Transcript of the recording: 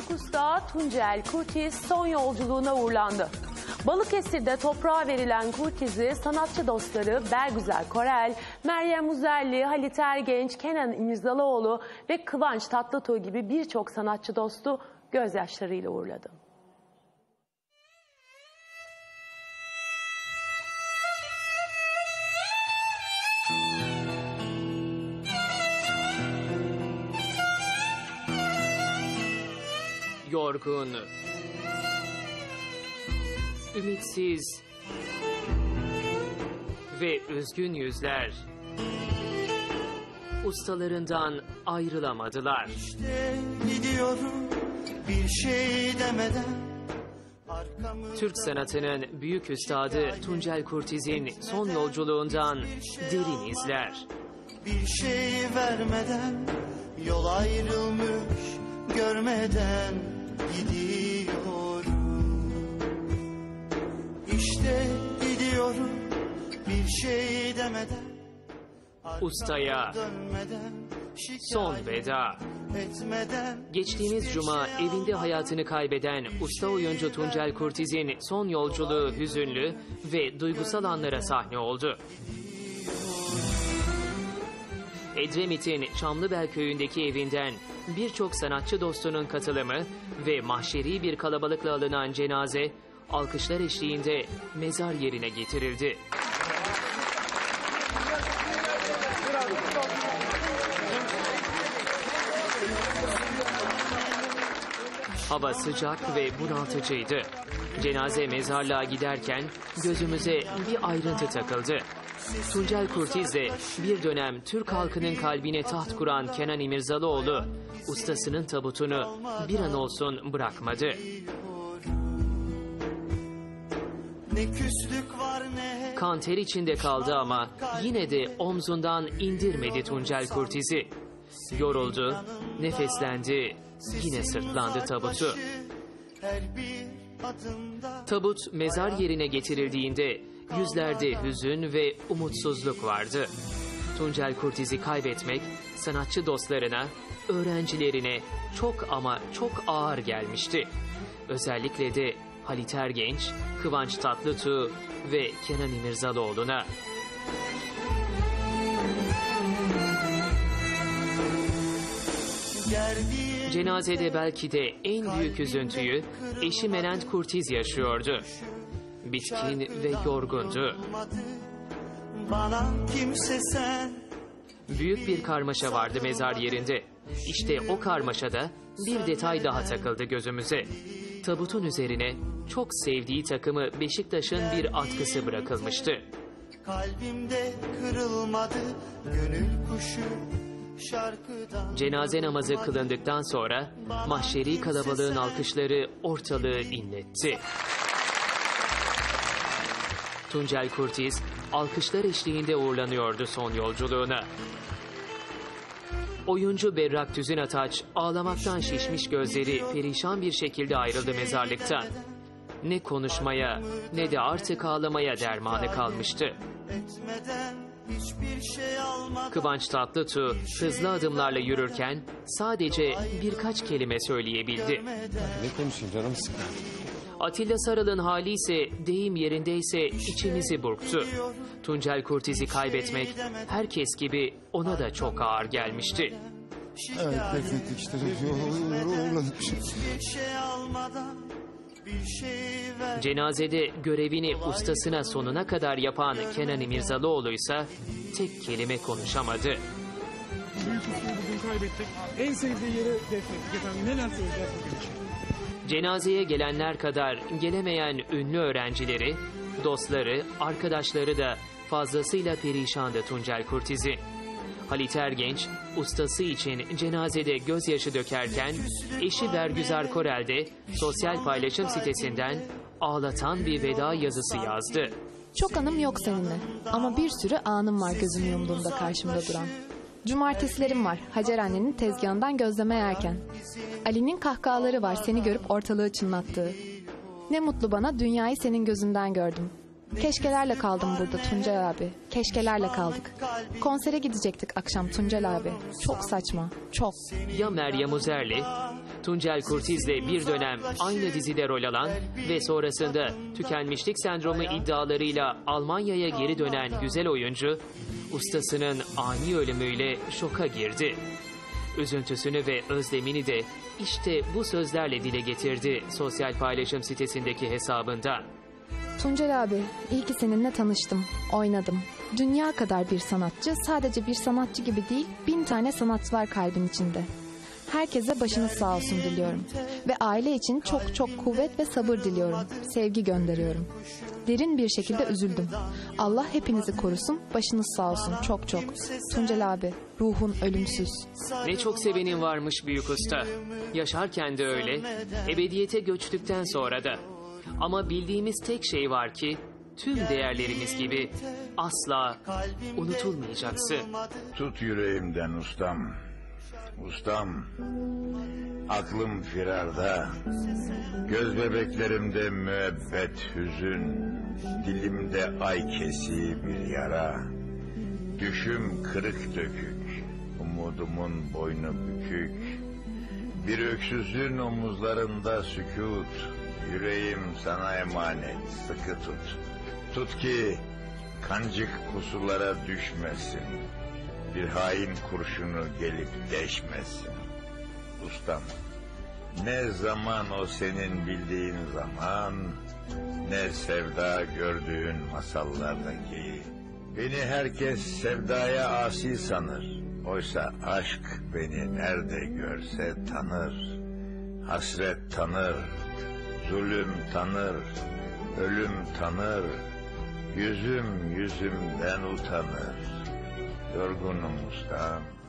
büyük usta Tuncel Kurtiz son yolculuğuna uğurlandı. Balıkesir'de toprağa verilen Kurtiz'i sanatçı dostları Bergüzar Korel, Meryem Uzerli, Halit Ergenç, Kenan İmirzalıoğlu ve Kıvanç Tatlıtuğ gibi birçok sanatçı dostu gözyaşlarıyla uğurladı. Yorgun, ümitsiz ve üzgün yüzler ustalarından ayrılamadılar. İşte gidiyorum bir şey demeden. Türk sanatının büyük üstadı Tuncel Kurtiz'in son yolculuğundan derin izler. Bir şey vermeden, yol ayrılmış görmeden gidiyorum. İşte gidiyorum bir şey demeden. Ustaya Dönmeden, son veda. etmeden. Geçtiğimiz cuma evinde hayatını kaybeden usta oyuncu Tuncel Kurtiz'in son yolculuğu hüzünlü ve duygusal anlara sahne oldu. Edremit'in Çamlıbel köyündeki evinden birçok sanatçı dostunun katılımı ve mahşeri bir kalabalıkla alınan cenaze alkışlar eşliğinde mezar yerine getirildi. Hava sıcak ve bunaltıcıydı. Cenaze mezarlığa giderken gözümüze bir ayrıntı takıldı. Tuncel Kurtiz'le bir dönem Türk halkının kalbine taht kuran Kenan İmirzalıoğlu, ustasının tabutunu bir an olsun bırakmadı. Ne küslük var ne. Kan ter içinde kaldı ama yine de omzundan indirmedi Tuncel Kurtiz'i. Yoruldu, nefeslendi, yine sırtlandı tabutu. Tabut mezar yerine getirildiğinde yüzlerde hüzün ve umutsuzluk vardı. Tuncel Kurtiz'i kaybetmek sanatçı dostlarına, öğrencilerine çok ama çok ağır gelmişti. Özellikle de Halit Ergenç, Kıvanç Tatlıtuğ ve Kenan İmirzalıoğlu'na. Cenazede belki de en büyük üzüntüyü eşi Menent Kurtiz yaşıyordu. Bitkin ve yorgundu. Bana kimse sen. Büyük bir karmaşa vardı mezar yerinde. İşte o karmaşada bir detay daha takıldı gözümüze. Tabutun üzerine çok sevdiği takımı Beşiktaş'ın bir atkısı bırakılmıştı. Kalbimde kırılmadı gönül kuşu şarkıdan. Cenaze namazı kılındıktan sonra mahşeri kalabalığın alkışları ortalığı inletti. Tuncel Kurtiz alkışlar eşliğinde uğurlanıyordu son yolculuğuna. Oyuncu Berrak Tüzün Ataç ağlamaktan şişmiş gözleri perişan bir şekilde ayrıldı mezarlıktan. Ne konuşmaya ne de artık ağlamaya dermanı kalmıştı. Kıvanç Tatlıtuğ hızlı adımlarla yürürken sadece birkaç kelime söyleyebildi. Ne konuşayım, canım sıkıldı. Atilla Sarıl'ın hali ise deyim yerindeyse içimizi burktu. Tuncel Kurtiz'i kaybetmek herkes gibi ona da çok ağır gelmişti. Evet, beklettik işte. Cenazede görevini ustasına sonuna kadar yapan Kenan İmirzalıoğlu ise tek kelime konuşamadı. Büyük ustayı bugün kaybettik. En sevdiği yere defnettik efendim. Neler söyleyeceğiz bugün için? Cenazeye gelenler kadar gelemeyen ünlü öğrencileri, dostları, arkadaşları da fazlasıyla perişandı Tuncel Kurtiz'i. Halit Ergenç, ustası için cenazede gözyaşı dökerken, eşi Bergüzar Korel de sosyal paylaşım sitesinden ağlatan bir veda yazısı yazdı. Çok anım yok seninle ama bir sürü anım var gözümü yumduğumda karşımda duran. Cumartesilerim var Hacer annenin tezgahından gözleme yerken. Ali'nin kahkahaları var seni görüp ortalığı çınlattığı. Ne mutlu bana dünyayı senin gözünden gördüm. Keşkelerle kaldım burada Tuncel abi. Keşkelerle kaldık. Konsere gidecektik akşam Tuncel abi. Çok saçma, çok. Ya Meryem Uzerli? Tuncel Kurtiz'le bir dönem aynı dizide rol alan ve sonrasında tükenmişlik sendromu iddialarıyla Almanya'ya geri dönen güzel oyuncu, ustasının ani ölümüyle şoka girdi. Üzüntüsünü ve özlemini de işte bu sözlerle dile getirdi sosyal paylaşım sitesindeki hesabında. Tuncel abi, iyi ki seninle tanıştım, oynadım. Dünya kadar bir sanatçı, sadece bir sanatçı gibi değil, 1000 tane sanat var kalbin içinde. Herkese başınız sağ olsun diliyorum. Ve aile için çok çok kuvvet ve sabır diliyorum. Sevgi gönderiyorum. Derin bir şekilde üzüldüm. Allah hepinizi korusun, başınız sağ olsun çok çok. Tuncel abi, ruhun ölümsüz. Ne çok sevenin varmış büyük usta. Yaşarken de öyle, ebediyete göçtükten sonra da. Ama bildiğimiz tek şey var ki, tüm değerlerimiz gibi asla unutulmayacaksın. Tut yüreğimden ustam. Ustam, aklım firarda, göz bebeklerimde müebbet hüzün, dilimde ay kesiği bir yara, düşüm kırık dökük, umudumun boynu bükük, bir öksüzün omuzlarında sükût, yüreğim sana emanet, sıkı tut. Tut ki kancık pusulara düşmesin. Bir hain kurşunu gelip deşmesin. Ustam, ne zaman o senin bildiğin zaman, ne sevda gördüğün masallardaki. Beni herkes sevdaya asi sanır. Oysa aşk beni nerede görse tanır. Hasret tanır, zulüm tanır, ölüm tanır. Yüzüm yüzümden utanır. Yorgunum ustam.